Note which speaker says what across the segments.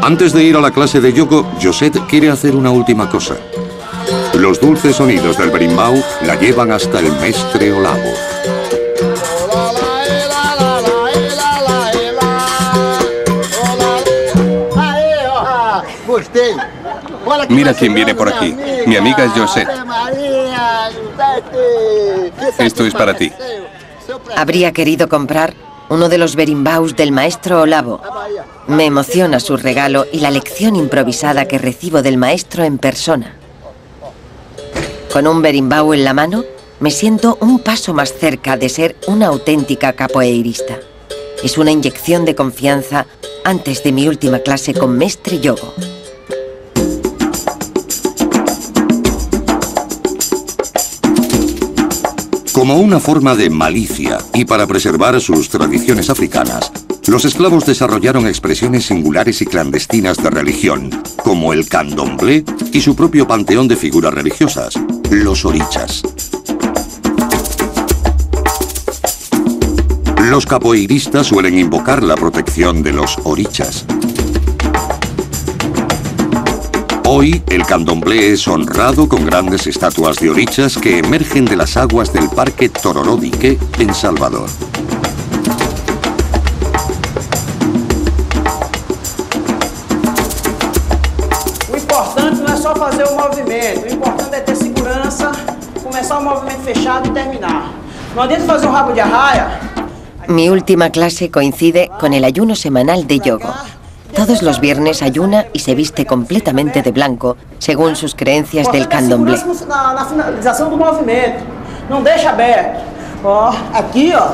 Speaker 1: Antes de ir a la clase de yoga, Josette quiere hacer una última cosa. Los dulces sonidos del berimbau la llevan hasta el Mestre Olavo.
Speaker 2: Mira quién viene por aquí. Mi amiga es Josette. Esto es para ti.
Speaker 3: Habría querido comprar uno de los berimbaus del maestro Olavo. Me emociona su regalo y la lección improvisada que recibo del maestro en persona. Con un berimbau en la mano, me siento un paso más cerca de ser una auténtica capoeirista. Es una inyección de confianza antes de mi última clase con Mestre Yogo.
Speaker 1: Como una forma de malicia y para preservar sus tradiciones africanas, los esclavos desarrollaron expresiones singulares y clandestinas de religión, como el candomblé y su propio panteón de figuras religiosas, los orichas. Los capoeiristas suelen invocar la protección de los orichas. Hoy, el candomblé es honrado con grandes estatuas de orichas que emergen de las aguas del Parque Tororó-Dique en Salvador.
Speaker 4: O importante não é só fazer o movimento, o importante é ter segurança, começar o movimento fechado e terminar. Não adianta fazer um rabo de arraia.
Speaker 3: Mi última clase coincide con el ayuno semanal de yogo. Todos los viernes ayuna y se viste completamente de blanco, según sus creencias del candomblé.
Speaker 4: Na finalização do movimento. Não deixa aberto. Ó, aqui, ó.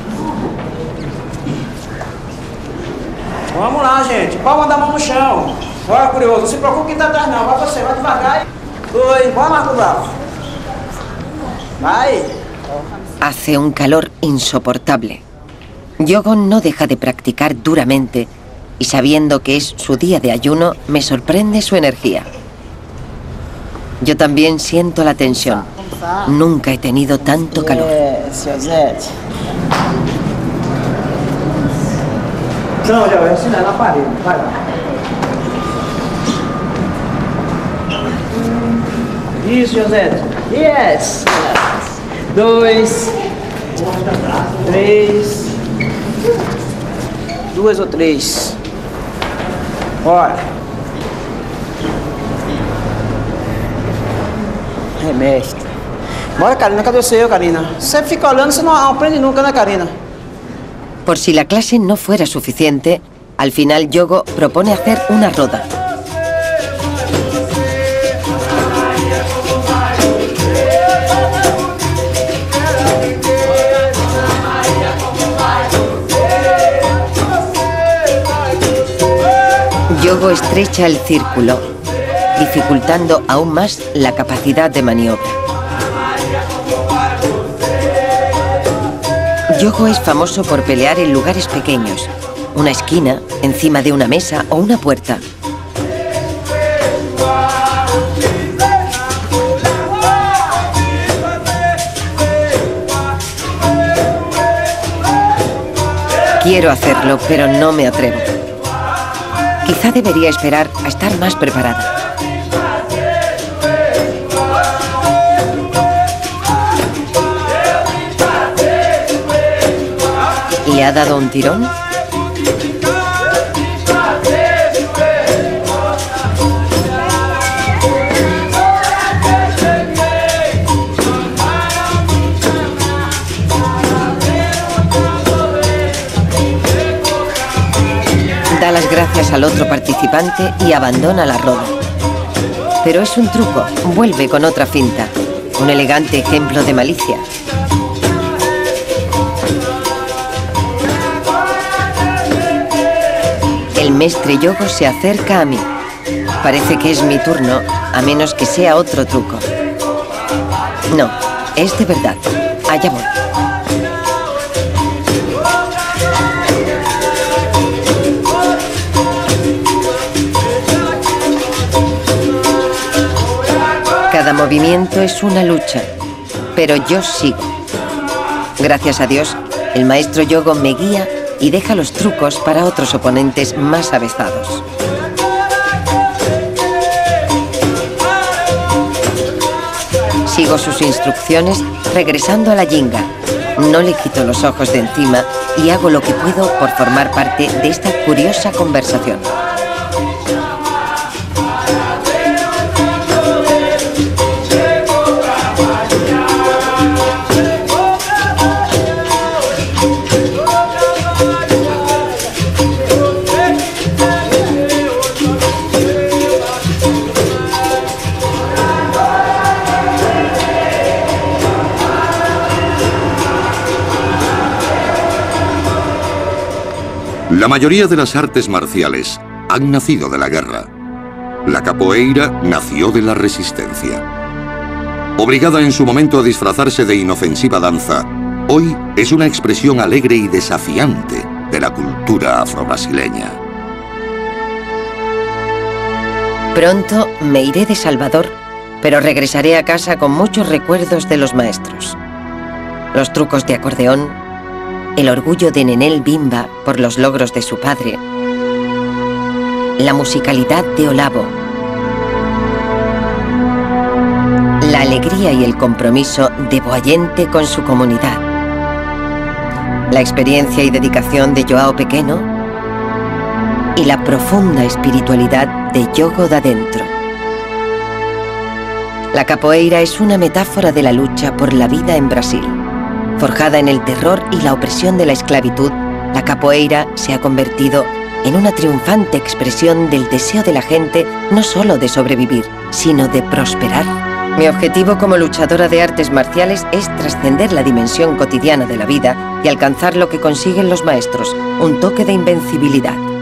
Speaker 4: Vamos lá, gente. Palma da mão no chão. Bora, curioso. Não se preocupe quem tá atrás, não. Vai você, vai devagar. 2, bora, Marco Bravo. Vai.
Speaker 3: Hace un calor insoportable. Yogo no deja de practicar duramente y sabiendo que es su día de ayuno, me sorprende su energía. Yo también siento la tensión. Nunca he tenido tanto calor.
Speaker 4: Não, já vai ensinar na parede. Vai lá. Isso, José. Yes. 2, 3. 2 ou 3. Bora. Remestre. Bora, Karina. Cadê o seu, Karina? Você fica olhando, você não aprende nunca, né, Karina?
Speaker 3: Por si la clase no fuera suficiente, al final Yogo propone hacer una roda. Yogo estrecha el círculo, dificultando aún más la capacidad de maniobra. Yogo es famoso por pelear en lugares pequeños, una esquina, encima de una mesa o una puerta. Quiero hacerlo, pero no me atrevo. Quizá debería esperar a estar más preparada. ¿Le ha dado un tirón? Da las gracias al otro participante y abandona la roda. Pero es un truco, vuelve con otra finta. Un elegante ejemplo de malicia. El Mestre Yogo se acerca a mí. Parece que es mi turno, a menos que sea otro truco. No, es de verdad. Allá voy. Cada movimiento es una lucha, pero yo sigo. Gracias a Dios, el maestro Yogo me guía y deja los trucos para otros oponentes más avezados. Sigo sus instrucciones regresando a la yinga. No le quito los ojos de encima y hago lo que puedo por formar parte de esta curiosa conversación.
Speaker 1: La mayoría de las artes marciales han nacido de la guerra. La capoeira nació de la resistencia. Obligada en su momento a disfrazarse de inofensiva danza, hoy es una expresión alegre y desafiante de la cultura afrobrasileña.
Speaker 3: Pronto me iré de Salvador, pero regresaré a casa con muchos recuerdos de los maestros. Los trucos de acordeón, el orgullo de Nenel Bimba por los logros de su padre, la musicalidad de Olavo, la alegría y el compromiso de Boayente con su comunidad, la experiencia y dedicación de Joao Pequeno y la profunda espiritualidad de Yogo da Dentro. La capoeira es una metáfora de la lucha por la vida en Brasil. Forjada en el terror y la opresión de la esclavitud, la capoeira se ha convertido en una triunfante expresión del deseo de la gente no solo de sobrevivir, sino de prosperar. Mi objetivo como luchadora de artes marciales es trascender la dimensión cotidiana de la vida y alcanzar lo que consiguen los maestros, un toque de invencibilidad.